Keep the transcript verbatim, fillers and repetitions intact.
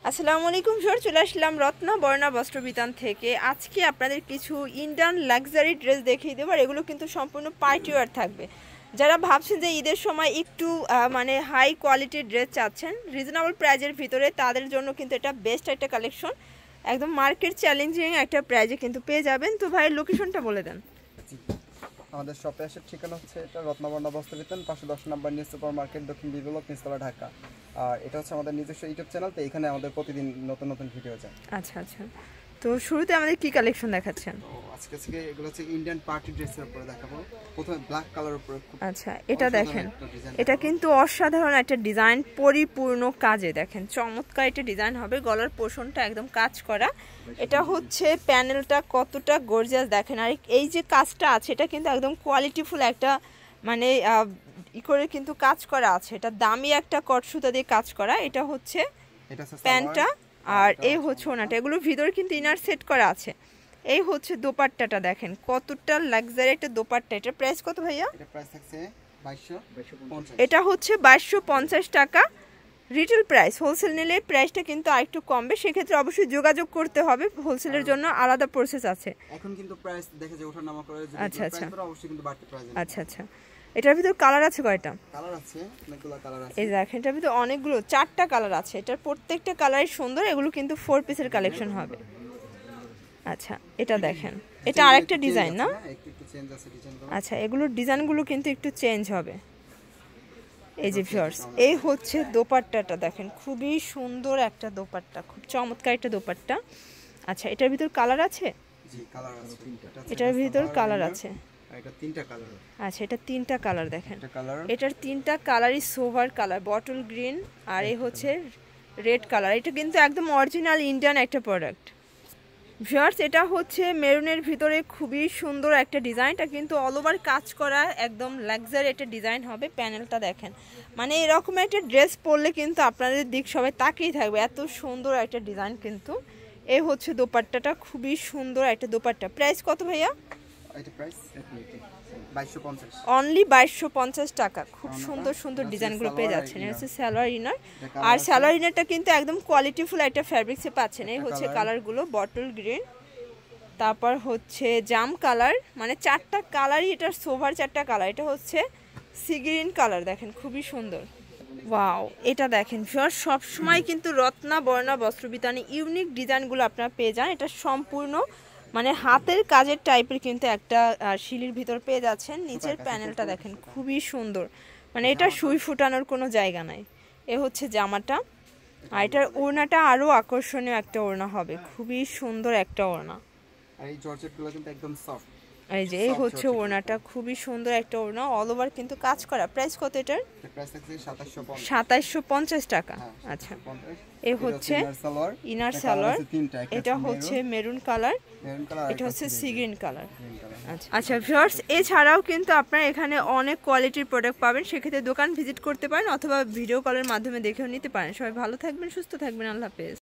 আসসালামু আলাইকুম ভিউয়ার, চলে আসলাম রত্না বর্ণা বস্ত্রবিতান থেকে। আজকে আপনাদের কিছু ইন্ডিয়ান লাক্সারি ড্রেস দেখিয়ে দেবো। আর এগুলো কিন্তু সম্পূর্ণ পার্টি ওয়্যার থাকবে। যারা ভাবছেন যে ঈদের সময় একটু মানে হাই কোয়ালিটির ড্রেস চাচ্ছেন রিজনেবল প্রাইজের ভিতরে, তাদের জন্য কিন্তু এটা বেস্ট একটা কালেকশন। একদম মার্কেট চ্যালেঞ্জিং একটা প্রাইজে কিন্তু পেয়ে যাবেন। তো ভাইয়ের লোকেশনটা বলে দেন। আমাদের শপে আসার ঠিকানা হচ্ছে এটা রত্নবর্ণা বস্ত্রবিতান, পাঁচশো দশ নম্বর নিউ সুপার মার্কেট, দক্ষিণ বিপ্লব, নিচতলা, ঢাকা। আর এটা হচ্ছে আমাদের নিজস্ব ইউটিউব চ্যানেল, তো এখানে আমাদের প্রতিদিন নতুন নতুন ভিডিও যায়। আচ্ছা আচ্ছা, তো শুরুতে আমাদের কি কালেকশন দেখাচ্ছেন? আজকে আজকে এগুলো হচ্ছে ইন্ডিয়ান পার্টি ড্রেসের উপরে দেখাবো। প্রথমে ব্ল্যাক কালারের উপরে। আচ্ছা, এটা দেখেন, এটা কিন্তু অসাধারণ একটা ডিজাইন, পরিপূর্ণ কাজে দেখেন চমৎকার একটা ডিজাইন হবে। গলার পোর্শনটা একদম কাজ করা। এটা হচ্ছে প্যানেলটা কতটা গর্জিয়াস দেখেন। আর এই যে কাজটা আছে এটা কিন্তু একদম কোয়ালিটিফুল একটা মানে ই করে কিন্তু কাজ করা আছে। এটা দামি একটা কট সুতা দিয়ে কাজ করা। এটা হচ্ছে প্যান্টটা আর এই হচ্ছে ওনাটা। এগুলোর ভিতরে কিন্তু ইনার সেট করা আছে। এই হচ্ছে দোপাট্টাটা দেখেন কতটা লাক্সারি একটা দোপাট্টা। এটা প্রাইস কত ভাইয়া? এটা প্রাইস থাকছে বাইশশো পঞ্চাশ। এটা হচ্ছে বাইশশো পঞ্চাশ টাকা রিটেল প্রাইস। হোলসেল নিলে প্রাইসটা কিন্তু আরেকটু কমবে, সেক্ষেত্রে অবশ্যই যোগাযোগ করতে হবে। হোলসেলের জন্য আলাদা প্রসেস আছে। এখন কিন্তু প্রাইস দেখা যায় ওঠানামা করে, যদি আচ্ছা আচ্ছা অবশ্যই কিন্তু বাড়তি প্রাইস। আচ্ছা আচ্ছা, এটার ভিতর কালার আছে কয়টা? কালার আছে অনেকগুলো কালার আছে। এই দেখেন এটার ভিতর অনেকগুলো, চারটা কালার আছে। এটার প্রত্যেকটা কালারই সুন্দর। এগুলো কিন্তু ফোর পিসের কালেকশন হবে। আচ্ছা, এটা দেখেন, এটা আরেকটা ডিজাইন না? আচ্ছা, এগুলোর ডিজাইনগুলো কিন্তু একটু চেঞ্জ হবে। এই যে ভিউয়ার্স, এই হচ্ছে দোপাট্টাটা দেখেন, খুবই সুন্দর একটা দোপাট্টা, খুব চমৎকার একটা দোপাট্টা। আচ্ছা, এটার ভিতর কালার আছে? জি, কালার আছে। এটার ভিতর কালার আছে। এটা তিনটা কালার। আচ্ছা, এটা তিনটা কালার দেখেন। এটার তিনটা কালারই সোভার কালার, বটল গ্রিন আর এই হচ্ছে রেড কালার। এটা কিন্তু একদম অরিজিনাল ইন্ডিয়ান একটা প্রোডাক্ট। ভিউয়ার্স, এটা হচ্ছে মেরুনের ভিতরে খুবই সুন্দর একটা ডিজাইন। এটা কিন্তু অল ওভার কাজ করা, একদম লাক্সারি একটা ডিজাইন হবে। প্যানেলটা দেখেন, মানে এরকম একটা ড্রেস পরলে কিন্তু আপনাদের দিক সবাই তাকিয়ে থাকবে, এত সুন্দর একটা ডিজাইন কিন্তু। এই হচ্ছে দোপাট্টাটা, খুবই সুন্দর একটা দোপাট্টা। প্রাইস কত ভাইয়া? অনলি বাইশশো পঞ্চাশ টাকা। খুব সুন্দর সুন্দর ডিজাইনগুলো পেয়ে যাচ্ছেন। এটা হচ্ছে সালোয়ার ইনার, আর সালোয়ার ইনারটা কিন্তু একদম কোয়ালিটিফুল একটা ফ্যাব্রিক্সে পাচ্ছেন। এই হচ্ছে কালারগুলো, বটল গ্রিন, তারপর হচ্ছে জাম কালার, মানে চারটা কালারই এটার সোভার চারটা কালার। এটা হচ্ছে সি গ্রিন কালার দেখেন, খুবই সুন্দর। ওয়াও, এটা দেখেন ভিউয়ার্স, সবসময় কিন্তু রত্না বর্ণা বস্ত্রবিতানে ইউনিক ডিজাইনগুলো আপনারা পেয়ে যান। এটা সম্পূর্ণ মানে হাতের কাজের টাইপের কিন্তু একটা শিলির ভিতর পেয়ে যাচ্ছেন। নিচের প্যানেলটা দেখেন খুবই সুন্দর, মানে এটা সুই ফুটানোর কোনো জায়গা নাই। এ হচ্ছে জামাটা, আর এটার ওড়নাটা আরো আকর্ষণীয় একটা ওড়না হবে, খুবই সুন্দর একটা ওড়না। আর এই জর্জেটগুলো কিন্তু একদম সফট। এই যে এই হচ্ছে ওড়নাটা, খুবই সুন্দর একটা ওড়না, অল ওভার কিন্তু কাজ করা। প্রাইস কত এটার? সাতাশশো পঞ্চাশ টাকা। আচ্ছা, এ হচ্ছে ইনার সালোয়ার, এটা হচ্ছে মেরুন কালার, এটা হচ্ছে সি গ্রিন কালার। আচ্ছা আচ্ছা ভিউয়ার্স, এছাড়াও কিন্তু আপনারা এখানে অনেক কোয়ালিটির প্রোডাক্ট পাবেন। সেক্ষেত্রে দোকান ভিজিট করতে পারেন অথবা ভিডিও কলের মাধ্যমে দেখেও নিতে পারেন। সবাই ভালো থাকবেন, সুস্থ থাকবেন, আল্লাহ হাফেজ।